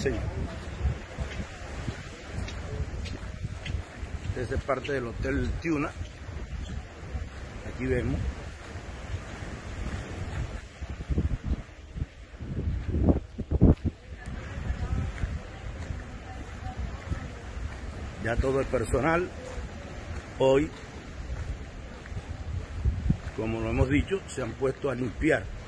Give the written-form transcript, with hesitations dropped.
enseño. Esta es parte del Hotel Tiuna. Aquí vemos. Ya todo el personal hoy, como lo hemos dicho, se han puesto a limpiar